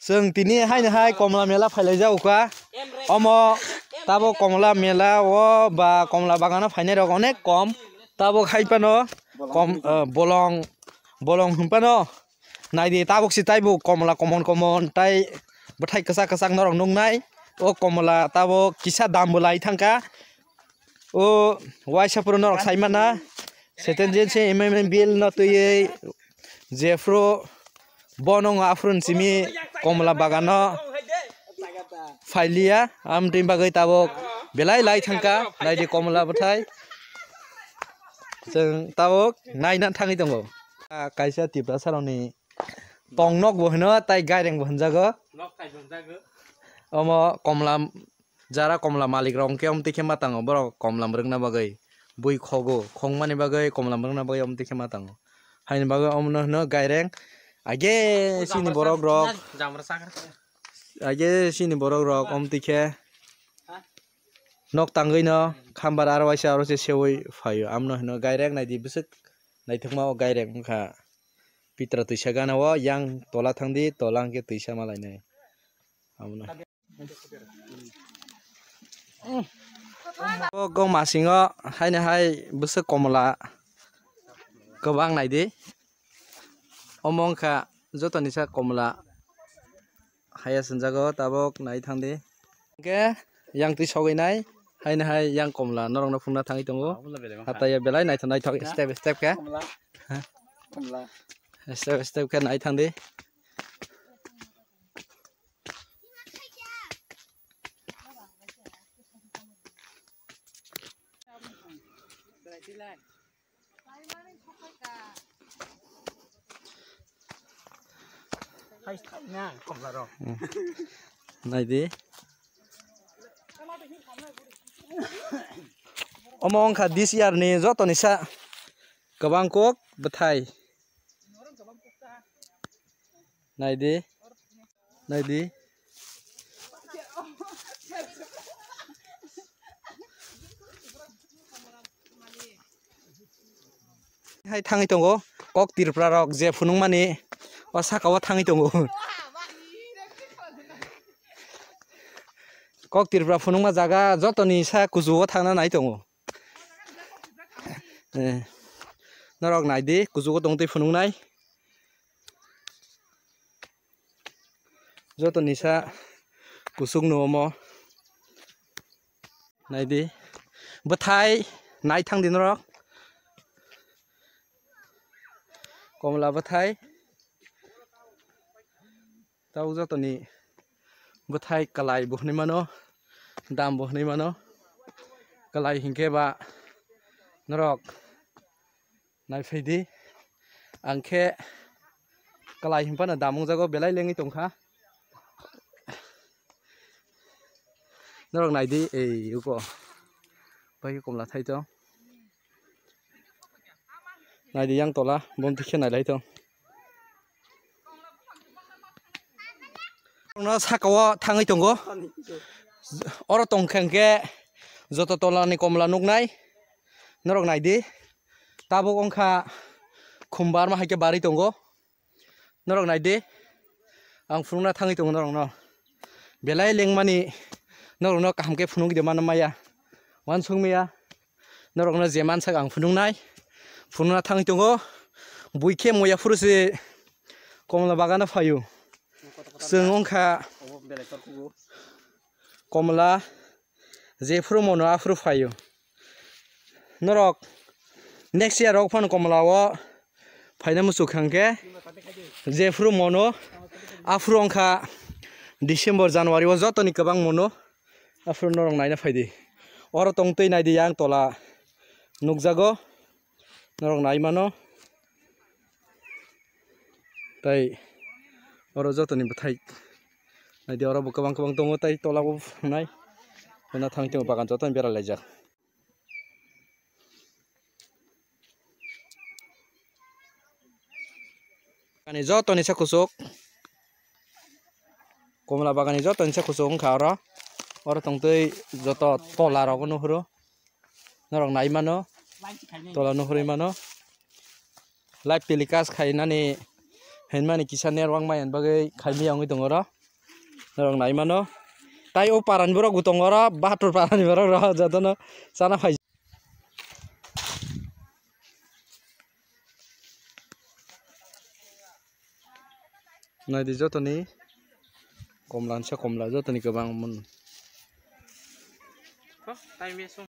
जों दिनै हाय कमला मेला फायलाय जाउका अमो ताबो कमला मेला ओ बा कमला बागाना फायनाय रग अनेक कम ताबो खाइपानो कम bolong हुंपानो नायदि ताबोक्सि ताइबो कमला कमन ताइ बथाय कसा नरक नुंनाय ओ कमला ताबो किसा दाम बोलाई थांका ओ वाइसापुर नरक साइमाना सेटेन जेनसे बिल नतुयै जेफ्रो बनong afrun simi कमला बागानो फाइलिया आम टिम बागै ताबो बेलाय लाइ थांका नायदि कमला बथाय जों ताबो नायना थाङै दङ कायसा तिब्रा सारनि तंनक बहनो ताइ गायरें बहनजागो अमो कमला जारा कमला मालिक रंके अमति खेमा ताङो बर कमला मरंना बागै बुइ खगो खंमानि बागै कमला मरंना बागै अमति खेमा ताङो हायनि बागै अमनो न गायरें आगे सिनि borok rok sini borok rok omtike nok tangoi no khambar arwaisa arose sewi fayo amno hino gairek naidi bisik naithokma o gairek ongkha pitra tuisa gana o yang tola thangdi tola angke tuisa malai nai amno gong masingo haine hai bisik komla gobang naidi omongkha jotoni sa komla haya senjago tabok nai thangdi ke yang tui sogai nai haine hai yang komla norong no phungna thangi tongo hataya belai nai thok step ke komla step ke nai thangdi naidi omong kha this year ni jotoni sa gobang kok bethai naidi hai thangi tongo kok tirpra rok je phunung mani o sakawa thangi tongo kok tirpra phunungma jaga jotoni sa kujugo thangna nai tongo norok naidi kujugo tongtui phunungnai jotoni sa kusung no mo naidi bethai nai thangdi norok कमला बथाय ताउ जतनी बथाय कलाई बहनै मानो दाम बहनै मानो कलाई हिंके बा नरक नायफैदि आंखे कलाई हिंपानो दामung जागो बेलाय लेङै तंखा नरक नायदि ei uko bai कमला थाइतो नायदि yang tola bom tikhe nailai tong no sakawa thangai tongo oro tongkhangke joto tola ni komla nugnai norok naidi tabo ongkha khumbar ma haike bari tongo norok naidi ang phunungna thangai tongo norok no belai lengmani norok no kahamke phunung de mana maya wan sungmiya norok no jeman sak ang phunungnai phununa thangi tongo buike moya furusi komla bagana fayu जों ongkha komla jefru mono afru fayu norok next year rok phan komla o phaina musu khangke jefru mono afru ongkha December January o jotoni kabang mono afru norok naina phaidi oro tongtui naidi yang tola nukjago norok nai mano tai oro jotoni bethai naidi oro kabang tongo tai tola bo nai na thang tong bagan jotoni bera laijak ani jotoni sa kusuk komla bagani jotoni sa kusuk ongkha oro tongtui joto tola rok nuhuro norok nai mano tola nuhuri mano live telecast khainani हेनमानि किसान नेरवां मायन बागै खायमी आंगै दङ र नेरवां नाय मानो ताई ओ पारानि बरा गुतङ र बाहाtur पारानि बरा र जादनो जाना फाय नायदि जतनि कमला जतनि गोबां मोन